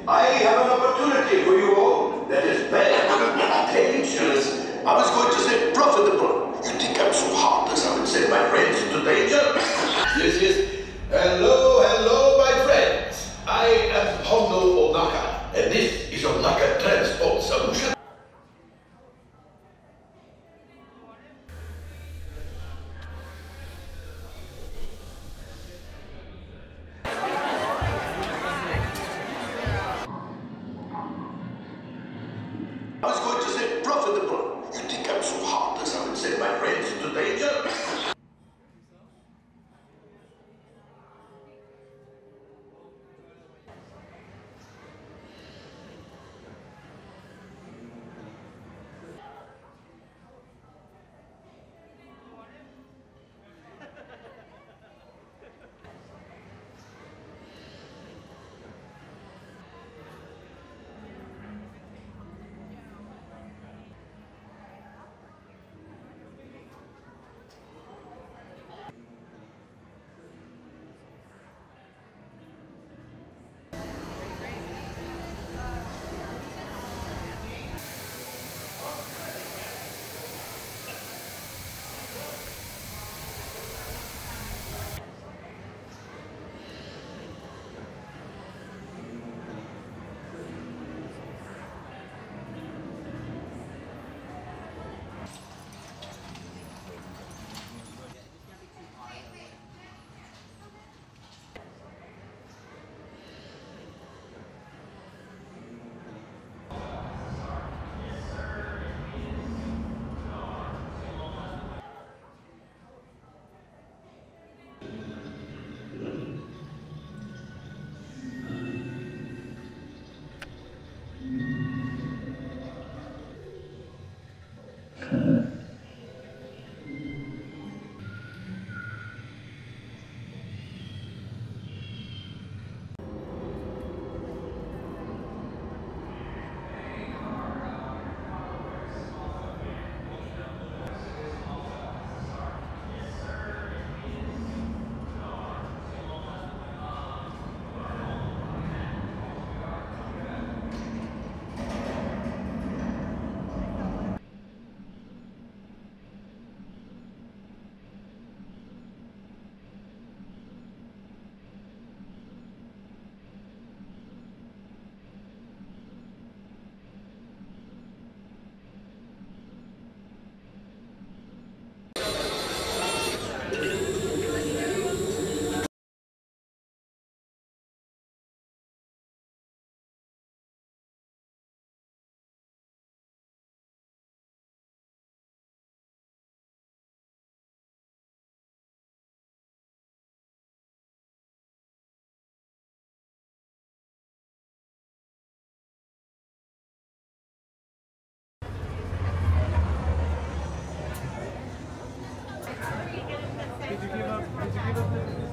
I have an opportunity for you all that is very dangerous. I was going to say profitable. You think I'm so heartless I would send my friends into danger? Yes. Hello, my friends. I am Hondo Onaka, and this is Onaka Transport Solution. I was going to say profitable. You think I'm so heartless I would send my friends into danger? Did you give up? Did you give up the...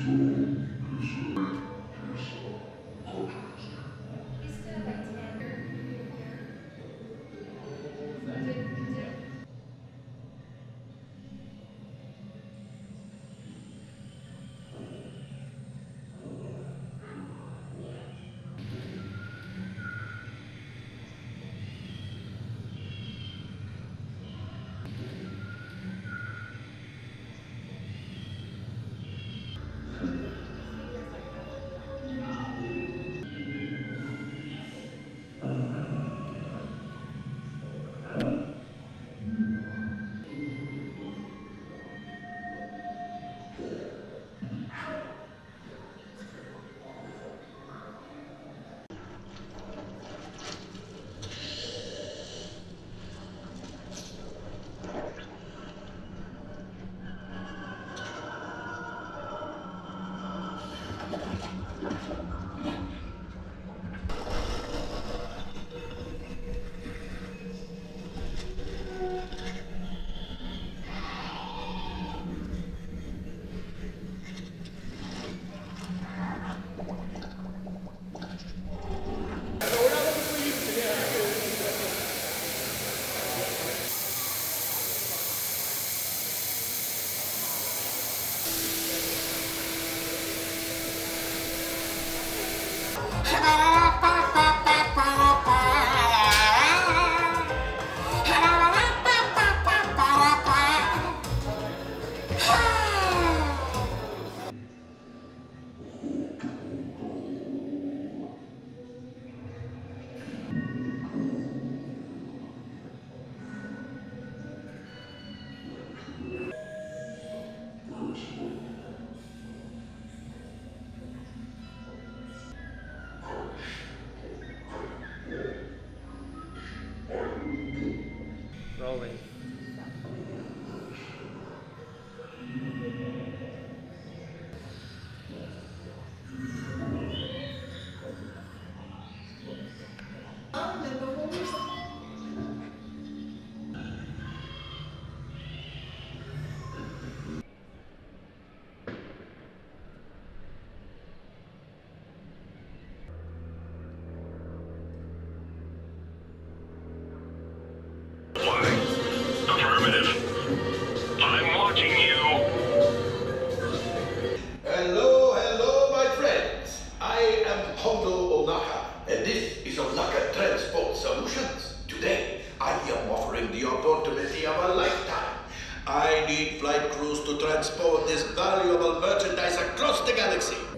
Rolling. Affirmative. I'm watching you. Hello, hello, my friends. I am Hondo Onaka, and this is Onaka Transport Solutions. Today, I am offering the opportunity of a lifetime. I need flight crews to transport this valuable merchandise across the galaxy.